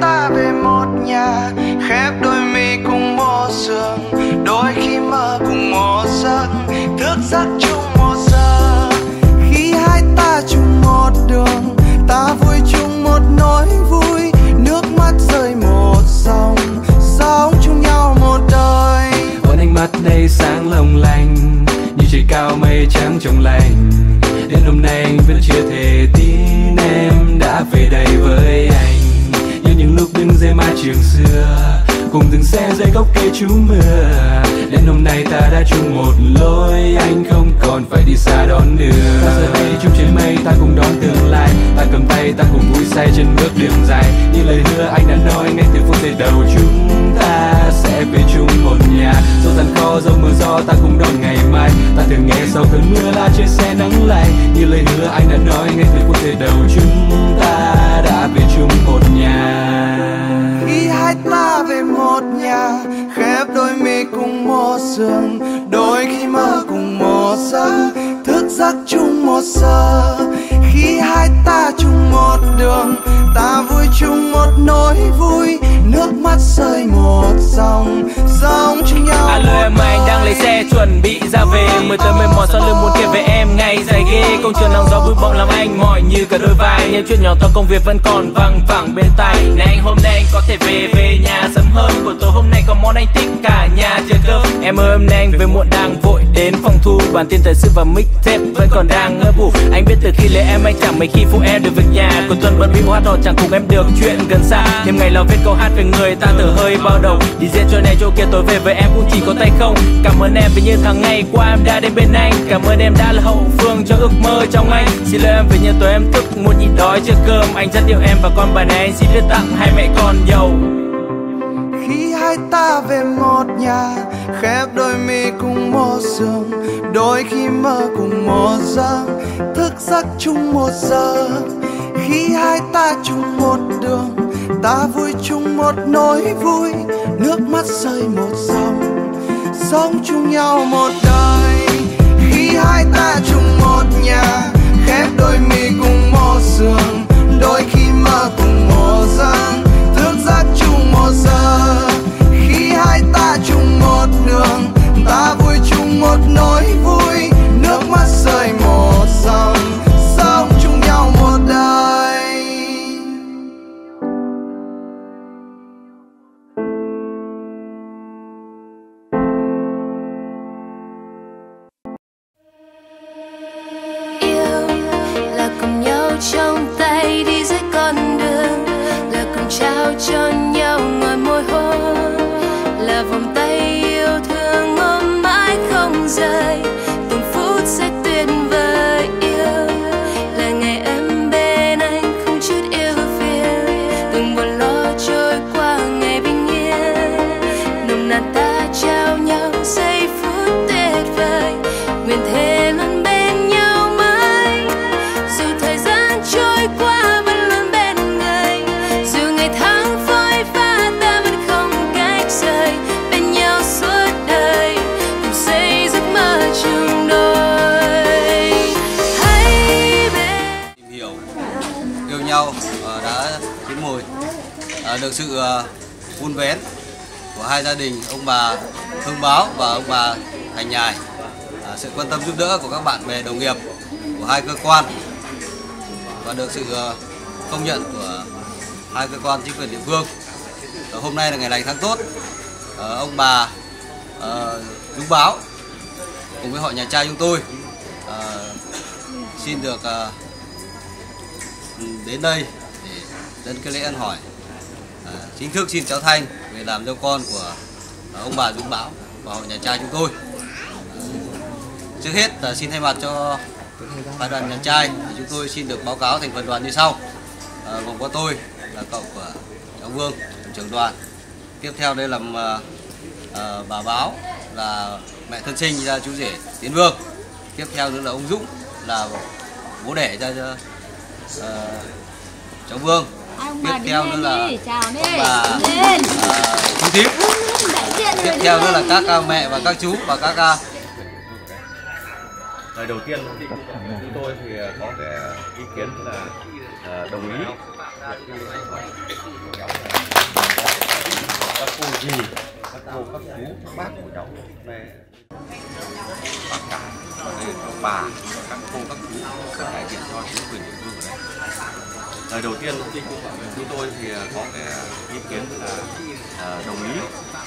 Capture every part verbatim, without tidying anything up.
ta về một nhà, khép đôi mi cùng một giường, đôi khi mơ cùng một giấc, thức giấc chung một giờ. Khi hai ta chung một đường, ta vui chung một nỗi vui, nước mắt rơi một dòng, sống chung nhau một đời. Ôn ánh mắt đây sáng long lanh, như trời cao mây trắng trong lành. Đến hôm nay anh vẫn chưa thể tin em đã về đây với anh, như những lúc đứng dưới mái trường xưa, cùng từng xe dưới gốc cây trú mưa. Đến hôm nay ta đã chung một lối, anh không còn phải đi xa đón đưa. Ta giờ đây chung trên mây, ta cùng đón tương lai, ta cầm tay, ta cùng vui say trên bước đường dài. Như lời hứa anh đã nói ngay từ phút giây đầu, chúng ta sẽ về chung một nhà. Dẫu gian khó, dẫu mưa gió, ta cùng đón ngày mai. Ta thường nghe sau cơn mưa là trên xe nắng lạnh. Như lời hứa anh đã nói ngay từ phút giây đầu, chúng ta đã về chung một nhà. Khi hai ta về một nhà, khép đôi mi cùng một giường, đôi khi mơ cùng một giấc, thức giấc chung một giờ. Khi hai ta chung một đường, ta vui chung một nỗi vui, nước mắt rơi một dòng, sống chung nhau. Alo em, anh đang lấy xe chuẩn bị ra về, mười tới mười mỏi sau lưng muốn kể về em ngày dài ghê. Công trường nắng gió bụi bặm làm anh mỏi như cả đôi vai, những chuyện nhỏ to công việc vẫn còn văng vẳng bên tai. Này anh hôm nay anh có thể về về nhà sớm hơn, buổi tối hôm nay có món anh thích cả nhà chờ cơm. Em ơi hôm nay anh về muộn đang vội đến phòng thu, bản tin thời sự và mixtape vẫn còn đang ngỡ ngủ. Anh biết từ khi lấy em anh chẳng mấy khi phụ em được việc nhà, cuối tuần bận bịu hát hò chẳng cùng em được chuyện gần xa. Thêm ngày lo viết câu hát về người ta thở hơi bao đầu, đi diễn chỗ này chỗ kia tối về với em cũng chỉ có tay không. Cảm ơn em vì như tháng ngày qua em đã đến bên anh, cảm ơn em đã là hậu phương cho ước mơ trong anh. Xin lỗi em vì như tối em thức muốn nhịn đói chưa cơm, anh rất yêu em và con bài này anh xin viết tặng hai mẹ con giàu. Khi hai ta về một nhà, khép đôi mi cùng một giường, đôi khi mơ cùng một giấc, thức giấc chung một giờ. Khi hai ta chung một đường, ta vui chung một nỗi vui, nước mắt rơi một dòng, sống chung nhau một đời. Khi hai ta chung một nhà, khép đôi mi cùng một giường, đôi khi mơ cùng một giấc, thức giấc chung một giờ. Khi hai ta chung một đường, ta vui chung một nỗi vui, nước mắt rơi một dòng, sống chung nhau một đời. Yêu là cùng nhau trong tay đi dưới con đường, là cùng trao cho nhau ngồi môi hôn, là vòng tay yêu thương ôm mãi không rời, từng phút sẽ tuyệt vời. Yêu là ngày em bên anh không chút yêu phiền, từng buồn lo trôi qua ngày bình yên, nồng nàn ta trao nhau giây phút tuyệt vời, nguyện thề luôn bên nhau mãi, dù thời gian trôi qua vẫn luôn bên người, dù ngày tháng phôi pha ta vẫn không cách rời, bên nhau suốt đời cùng xây giấc mơ chung đôi. Hãy bên tìm hiểu yêu nhau và đã chín mùi, à, được sự uh, vun vén của hai gia đình, ông bà Hương Báo và ông bà Thành Nhài, à, sự quan tâm giúp đỡ của các bạn bè đồng nghiệp của hai cơ quan và được sự uh, công nhận của hai cơ quan chính quyền địa phương. À, hôm nay là ngày lành tháng tốt, à, ông bà uh, Dũng Báo cùng với họ nhà trai chúng tôi uh, xin được uh, đến đây để dân cái lễ ăn hỏi, à, chính thức xin cháu Thanh về làm dâu con của à, ông bà Dũng Báo và họ nhà trai chúng tôi. À, trước hết là xin thay mặt cho phái đoàn nhà trai thì chúng tôi xin được báo cáo thành phần đoàn như sau. À, gồm có tôi là cậu của cháu Vương, trưởng đoàn. Tiếp theo đây là à, à, bà Báo là mẹ thân sinh ra chú rể Tiến Vương. Tiếp theo nữa là ông Dũng là bố đẻ ra cho uh, cháu Vương. Tiếp theo nữa là ông bà uh, chú Tím. Tiếp theo nữa là các uh, mẹ và các chú và các uh... Lời đầu tiên chúng tôi thì có vẻ ý kiến là uh, đồng ý các cô dì, các cô, các chú, các bác của cháu về bác cả và đây là các bà, các cô, các chú sẽ đại diện cho chính quyền địa phương ở đây. Lời đầu tiên chúng tôi thì có cái ý kiến là uh, đồng ý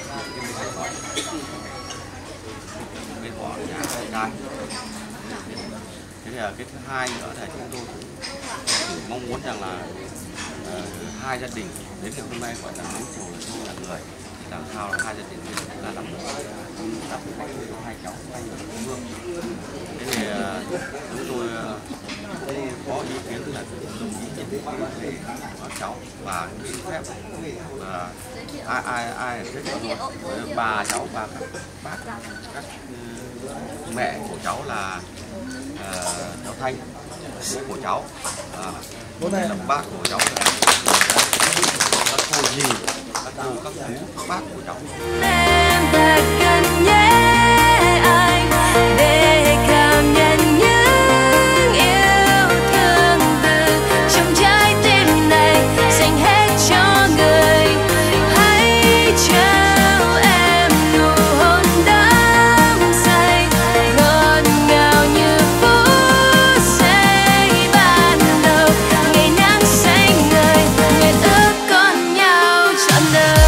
bên họ nhà trai. Thế thì cái thứ hai nữa là chúng tôi cũng mong muốn rằng là uh, hai gia đình đến ngày hôm nay gọi là đến chùa là người làm sao là hai gia đình là làm được tập hai cháu hai người thương. Thế thì uh, chúng tôi uh, có ý kiến là đồng ý về các cháu và xin phép là ai ai ai thích luôn bà cháu và các bác các uh, mẹ của cháu là uh, cháu Thanh, bố của cháu, uh, là bác của cháu, là các cô dì, các cô, các chú, các bác của cháu. Em thật gần nhé anh để cảm nhận những yêu thương từ trong trái tim này dành hết cho người. Hãy trao em nụ hôn đắm say ngọt ngào như phút giây ban đầu. Ngày nắng xanh ngời nguyện ước con nhau trọn đời.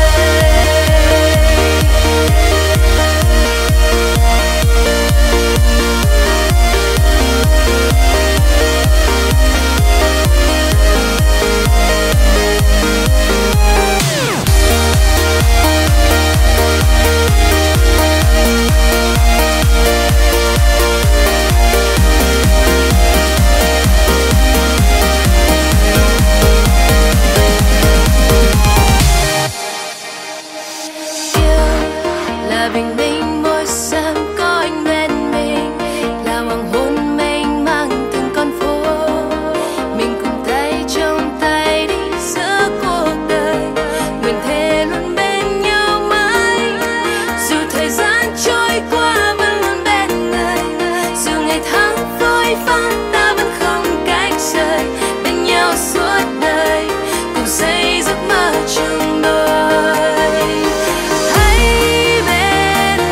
Là bình minh môi sáng có anh bên mình, là hoàng hôn mênh mang từng con phố. Mình cùng tay trong tay đi giữa cuộc đời, nguyện thề luôn bên nhau mãi. Dù thời gian trôi qua vẫn luôn bên người, dù ngày tháng phôi pha ta vẫn không cách rời. Bên nhau suốt đời cùng xây giấc mơ chung đôi. Hãy bên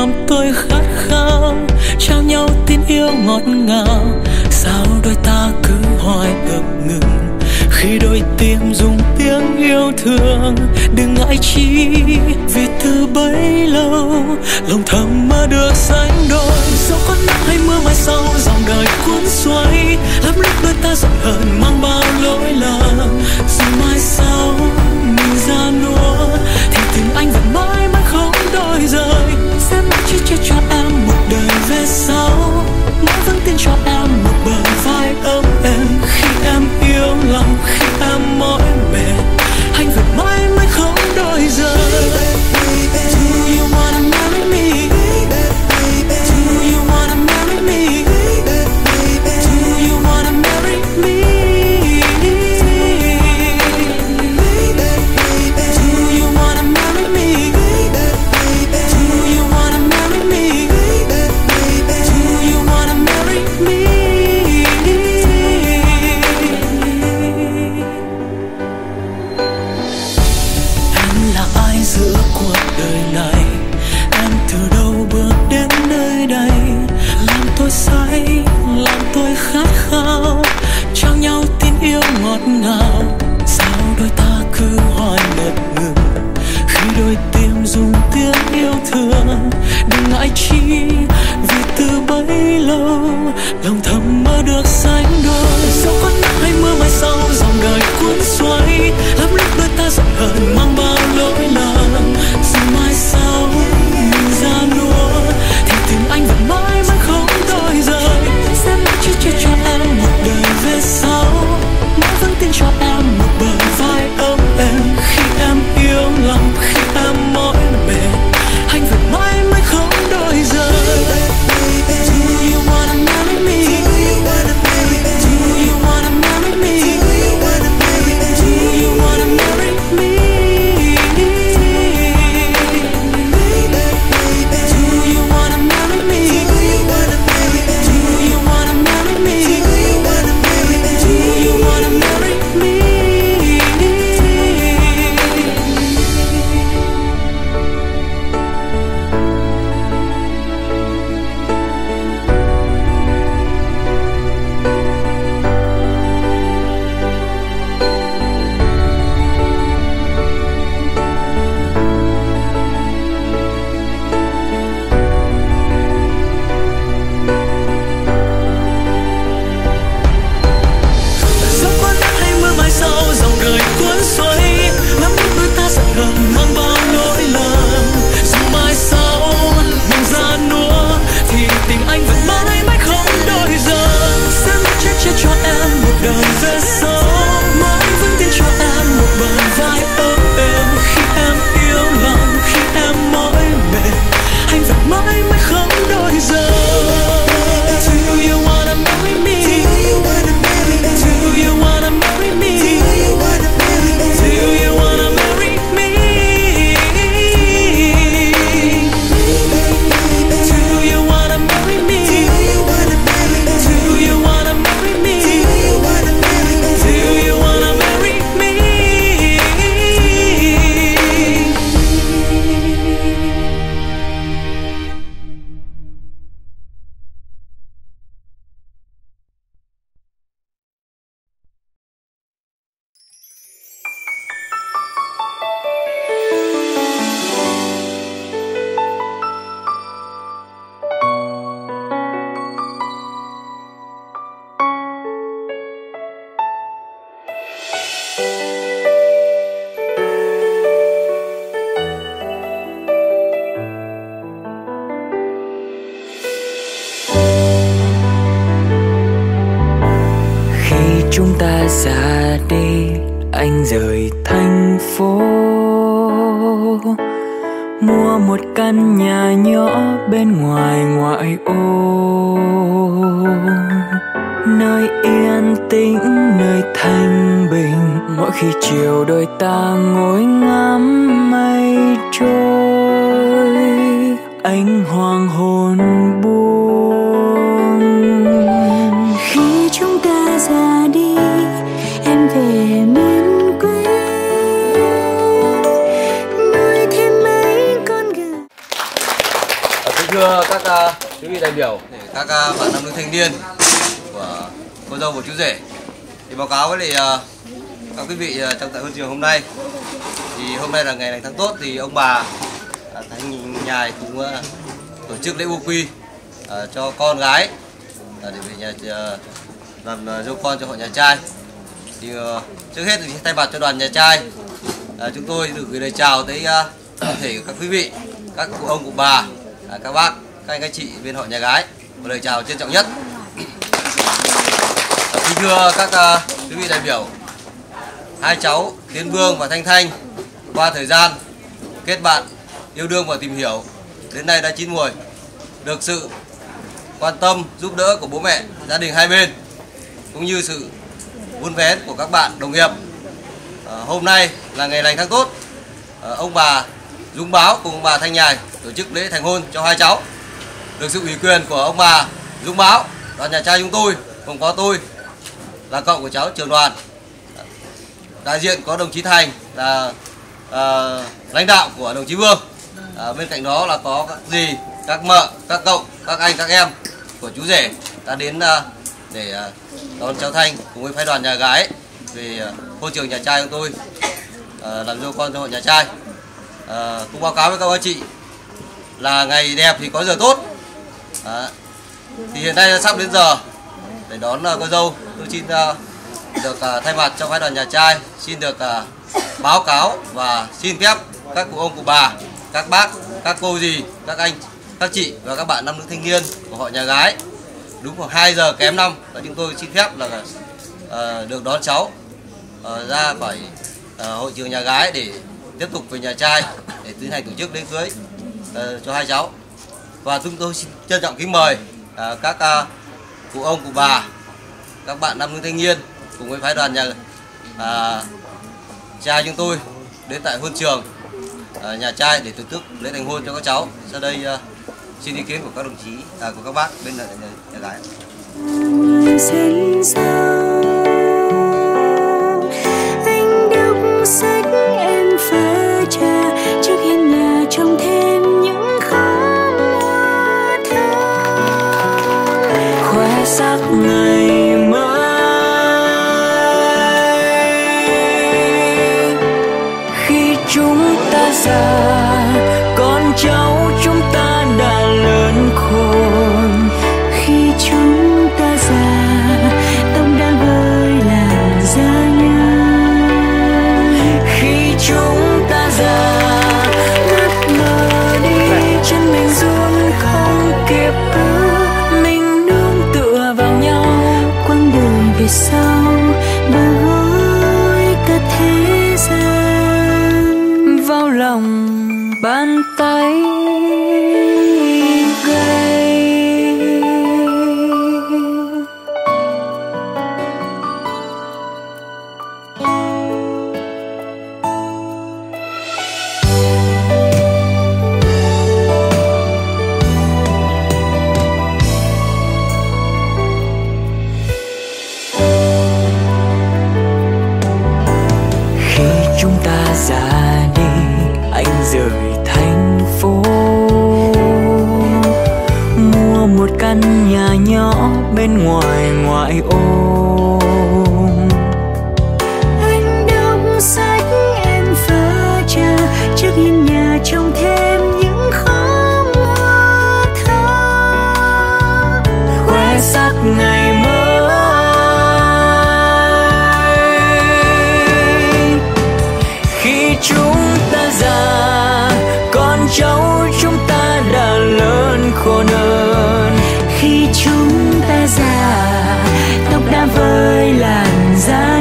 làm tôi khát khao, trao nhau tin yêu ngọt ngào. Sao đôi ta cứ hoài ngập ngừng khi đôi tim dùng tiếng yêu thương. Đừng ngại chi vì từ bấy lâu lòng thầm mơ được sánh đôi. Dẫu có nắng hay mưa mai sau dòng đời cuốn xoay, lắm lúc đôi ta giận hờn mang bao lỗi lầm. Dù mai sau mình ra nua thì tình anh vẫn mãi mãi không đổi rời. Sẽ mãi chỉ che cho em một đời về sau, mãi vẫn tin cho em một bờ vai ấm êm. Khi em yêu lòng, khi em mỏi mệt, anh vẫn mãi mãi không đổi rời. Do you wanna marry me? Do you wanna marry me? Do you wanna marry me? Do you wanna marry me? Do you wanna marry me? Do you wanna marry me? Em là ai giữa cuộc đời này? Em từ đâu bước đến nơi đây? Làm tôi say, làm tôi khát khao, trao nhau tin yêu ngọt ngào. Sao đôi ta cứ hoài ngập ngừng khi đôi tim dùng tiếng yêu thương. Đừng ngại chi vì từ bấy lâu lòng thầm mơ được sánh đôi. Dẫu có nắng hay mưa mai sau dòng đời cuốn xoay, lắm lúc đôi ta giận hờn mang bao lỗi lầm. Dù mai sau mình ra nua thì tình anh vẫn mãi mãi không đổi rời. Sẽ mãi chỉ che cho em một đời về sau, mãi vẫn tin cho em một bờ vai ấm êm. Khi em yêu lòng, khi em mỏi mệt, anh vẫn mãi mãi không đổi rời. Do you wanna marry me? Do you wanna marry me? Do you wanna marry me? Do you wanna marry me? Do you wanna marry me? Do you wanna marry me? Dẫu có nắng hay mưa mai sau dòng đời cuốn xoay, lắm lúc đôi ta giận hờn mang bao lỗi lầm. Dù mai sau mình ra nua thì tình anh vẫn mãi mãi không đổi rời. Sẽ mãi che che cho em một đời về sau, mãi vẫn tin cho em một bờ vai ấm êm. Khi em yêu lòng, khi em mỏi mệt, anh vẫn mãi mãi không đổi rời. Do you wanna marry me? Do you wanna marry me? Do you wanna marry me? Do you wanna marry me? Do you wanna marry me? Do you wanna marry me? chúng ta ra đi, anh rời thành phố, mua một căn nhà nhỏ bên ngoài ngoại ô, nơi yên tĩnh, nơi thanh bình. Mỗi khi chiều đôi ta ngồi ngắm mây trôi, ánh hoàng hôn buông. Khi chúng ta ra đi, em về miền quê, nuôi thêm mấy con gà. Thưa các uh, quý vị đại biểu, các uh, bạn nam nữ thanh niên của cô dâu và chú rể, thì báo cáo với lại uh, các quý vị uh, trong tại huân trường hôm nay, thì hôm nay là ngày lành tháng tốt, thì ông bà uh, Thanh Nhài cũng uh, tổ chức lễ u quy uh, cho con gái uh, để về nhà uh, làm uh, dâu con cho họ nhà trai. Thì uh, trước hết thì thay mặt cho đoàn nhà trai, uh, chúng tôi được gửi lời chào tới uh, toàn thể các quý vị, các cụ ông cụ bà, uh, các bác, các anh các chị bên họ nhà gái, một lời chào trân trọng nhất. Kính thưa các uh, quý vị đại biểu, hai cháu Tiến Vương và Thanh Thanh qua thời gian kết bạn, yêu đương và tìm hiểu đến nay đã chín mùi, được sự quan tâm giúp đỡ của bố mẹ, gia đình hai bên cũng như sự vun vén của các bạn đồng nghiệp. À, hôm nay là ngày lành tháng tốt, à, ông bà Dũng Báo cùng ông bà Thanh Nhài tổ chức lễ thành hôn cho hai cháu. Được sự ủy quyền của ông bà Dũng Báo, đoàn nhà trai chúng tôi cùng có tôi là cậu của cháu trưởng đoàn, đại diện có đồng chí Thành là uh, lãnh đạo của đồng chí Vương, uh, bên cạnh đó là có các dì, các mợ, các cậu, các anh, các em của chú rể đã đến uh, để uh, đón cháu Thanh cùng với phái đoàn nhà gái về uh, hôn trường nhà trai của tôi, uh, làm dâu con cho họ nhà trai. Uh, cũng báo cáo với các anh chị là ngày đẹp thì có giờ tốt. Uh, thì hiện nay sắp đến giờ để đón uh, cô dâu, tôi xin uh, được uh, thay mặt cho phái đoàn nhà trai xin được uh, báo cáo và xin phép các cụ ông cụ bà, các bác, các cô dì, các anh, các chị và các bạn nam nữ thanh niên của họ nhà gái đúng khoảng hai giờ kém năm là chúng tôi xin phép là uh, được đón cháu uh, ra khỏi uh, hội trường nhà gái để tiếp tục về nhà trai để tiến hành tổ chức lễ cưới uh, cho hai cháu. Và chúng tôi xin trân trọng kính mời uh, các uh, cụ ông cụ bà, các bạn nam nữ thanh niên cùng với phái đoàn nhà uh, trai chúng tôi đến tại huân trường uh, nhà trai để tổ chức lễ thành hôn cho các cháu. Sau đây uh, xin ý kiến của các đồng chí, à, của các bác bên nhà, nhà, nhà gái. Dân sao anh đọc sách em pha trà trước hiên nhà trông thêm những khóm hoa thơm khoe sắc ngày mai khi chúng ta già, con cháu chúng ta đã lớn khôn. Khi chúng ta già, tóc đã vơi làn da nhang. Khi chúng ta già, mắt mờ đi, chân mình run không kịp bước. mình nương tựa vào nhau, quãng đời về sau bờ gối cả thế gian vào lòng bàn tay gầy. Khi chúng ta già đi, anh rời thành phố, mua một căn nhà nhỏ bên ngoài ngoại ô. Anh đọc sách em pha trà trước hiên nhà trông thêm những khóm hoa thơm khoe sắc ngày mới khi chúng ta già, con cháu chúng ta đã lớn khôn hơn. khi chúng ta già, tóc đã vơi làn da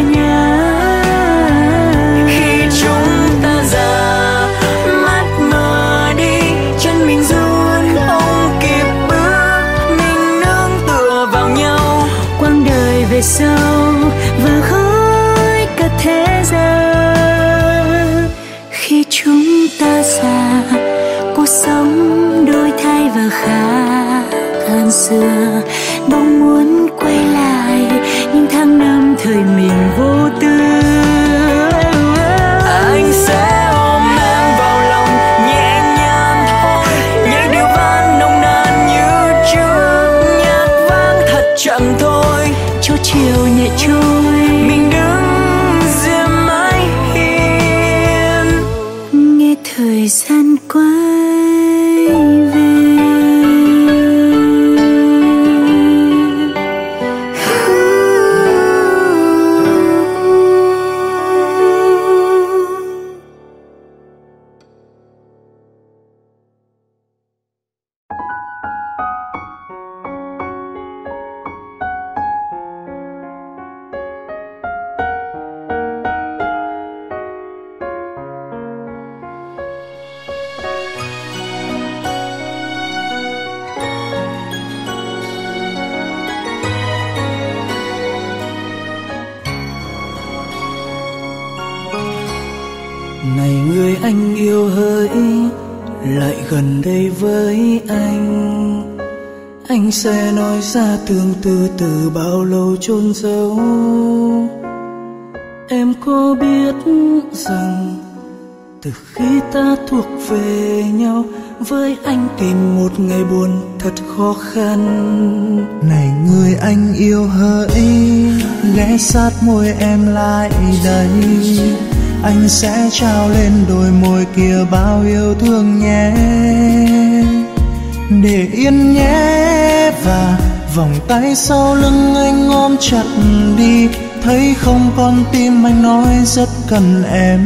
nhang. Khi chúng ta già, mắt mờ đi, chân mình run không kịp bước. Mình nương tựa vào nhau, quãng đời về sau và khói cả thế gian. Khi chúng ta già, cuộc sống đổi thay và khác hơn xưa. Bỗng muốn quay lại những tháng năm thời mình vô tư. anh sẽ ôm em vào lòng nhẹ nhàng thôi, nhảy điệu van nồng chậm thôi, cho chiều nhẹ trôi, mình đứng riêng mái hiên, nghe thời gian quay về. Này người anh yêu hỡi, lại gần đây với anh. Anh sẽ nói ra tương tư từ bao lâu chôn giấu. Em có biết rằng từ khi ta thuộc về nhau, với anh tìm một ngày buồn thật khó khăn. Này người anh yêu hỡi, ghé sát môi em lại đây. Anh sẽ trao lên đôi môi kia bao yêu thương nhé. Để yên nhé, và vòng tay sau lưng anh ôm chặt đi. Thấy không con tim anh nói rất cần em.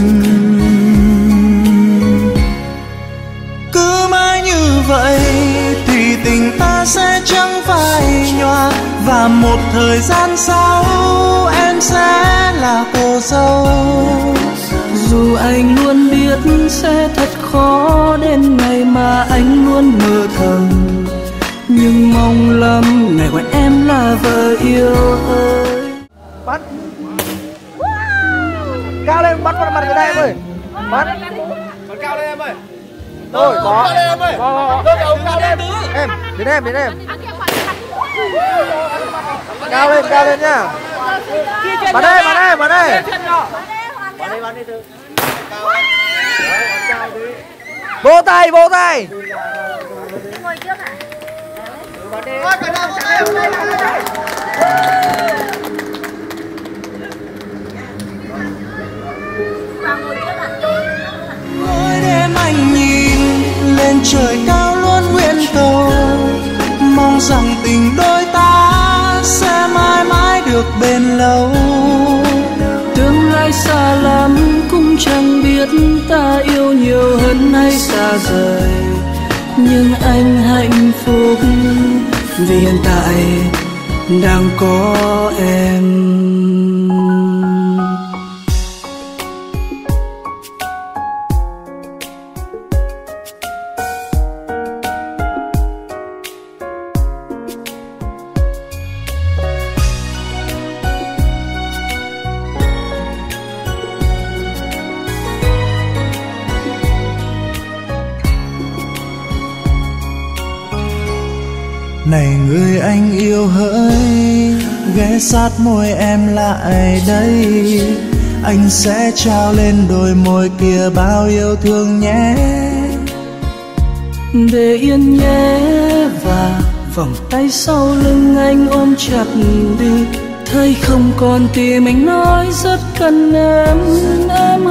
Cứ mãi như vậy thì tình ta sẽ chẳng phai nhòa. Và một thời gian sau em sẽ là cô dâu. Dù anh luôn biết sẽ thật khó đến ngày mà anh luôn mơ thầm, nhưng mong lắm ngày gọi em là vợ yêu ơi. Bắn cao lên, bắn vào mặt cái này em ơi. Bắn còn cao lên em ơi. Rồi có cao lên em ơi. Cao lên em, đến em, đến em. Cao lên, cao lên nhá. Bắn đây, bắn đây, bắn đây. Bắn đi, bắn đi từ. Vỗ tay, vỗ tay. Ngồi trước à? Bắn đi. Mỗi đêm anh nhìn lên trời cao luôn nguyện cầu, mong rằng tình đôi ta sẽ mãi mãi được bền lâu. Tương lai xa lắm cũng chẳng biết ta yêu nhiều hơn hay xa rời, nhưng anh hạnh phúc vì hiện tại đang có em. Này người anh yêu hỡi, ghé sát môi em lại đây. Anh sẽ trao lên đôi môi kia bao yêu thương nhé. Để yên nhé, và vòng tay sau lưng anh ôm chặt đi. Thấy không còn tim anh nói rất cần em, em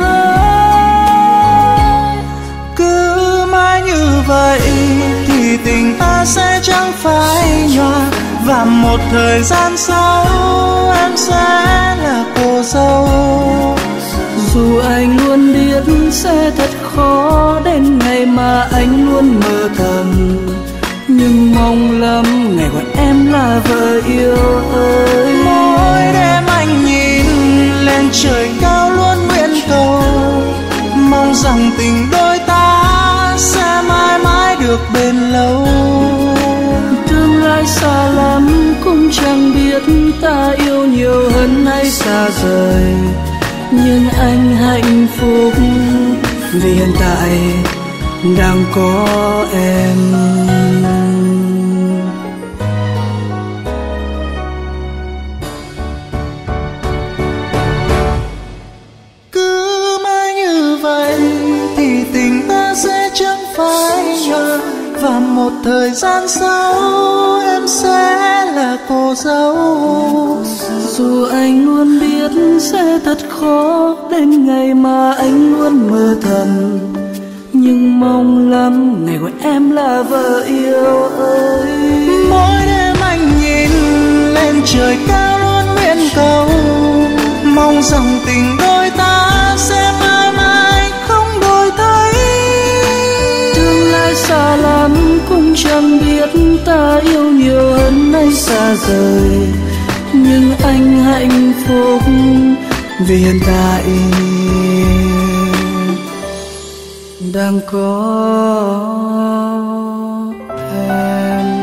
hỡi. Cứ mãi như vậy thì tình ta sẽ chẳng phai nhòa. Và một thời gian sau em sẽ là cô dâu. Dù anh luôn biết sẽ thật khó đến ngày mà anh luôn mơ thầm, nhưng mong lắm ngày gọi em là vợ yêu ơi. Mỗi đêm anh nhìn lên trời cao luôn nguyện cầu, mong rằng tình đôi ta sẽ mãi mãi được bền lâu. Tương lai xa lắm cũng chẳng biết ta yêu nhiều hơn hay xa rời, nhưng anh hạnh phúc vì hiện tại đang có em. Cứ mãi như vậy thì tình ta sẽ chẳng phai nhòa. Và một một thời gian sau em sẽ là cô dâu. Dù anh luôn biết sẽ thật khó đến ngày mà anh luôn mơ thầm, nhưng mong lắm ngày gọi em là vợ yêu ơi. Mỗi đêm anh nhìn lên trời cao luôn nguyện cầu, mong rằng tình đôi ta sẽ mãi mãi không đổi thay. Tương lai xa lắm cũng chẳng biết ta yêu nhiều hơn hay xa rời, nhưng anh hạnh phúc vì hiện tại đang có em.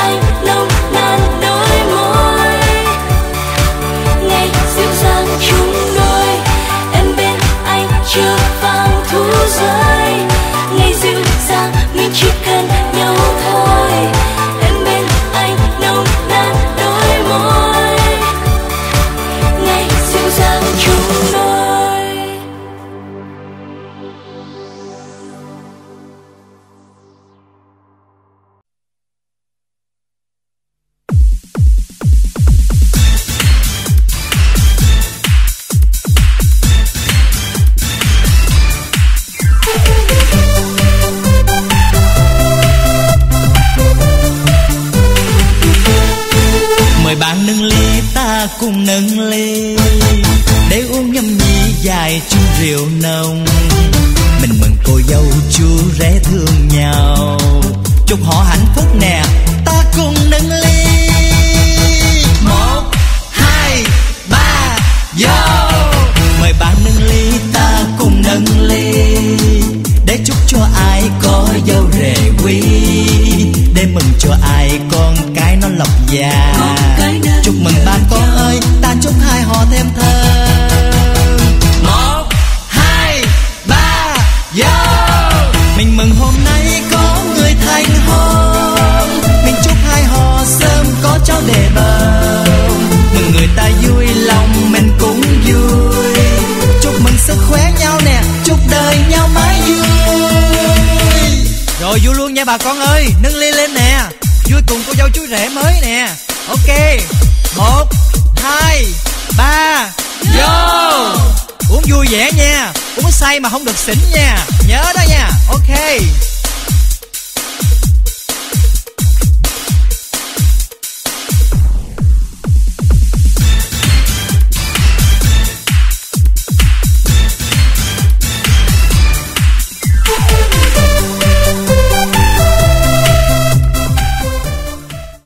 chúng cùng nâng ly để uống nhâm nhi dài chung rượu nồng. Mình mừng cô dâu chú rể thương nhau, chúc họ hạnh phúc nè, ta cùng nâng ly. Một, hai, ba, vô. Mời bạn nâng ly, ta cùng nâng ly để chúc cho ai có dâu rể quý, để mừng cho ai con cái nó lộc già. Chúc mừng ba con ơi, ta chúc hai họ thêm thơm. Một, hai, ba, vô. Mình mừng hôm nay có người thành hôn, mình chúc hai họ sớm có cháu để bầu. Mừng người ta vui lòng mình cũng vui, chúc mừng sức khỏe nhau nè, chúc đời nhau mãi vui. Rồi vui luôn nha bà con ơi, nâng ly lên nè, vui cùng cô dâu chú rể mới nè. Ok, một, hai, ba, vô. Uống vui vẻ nha, uống say mà không được xỉn nha, nhớ đó nha.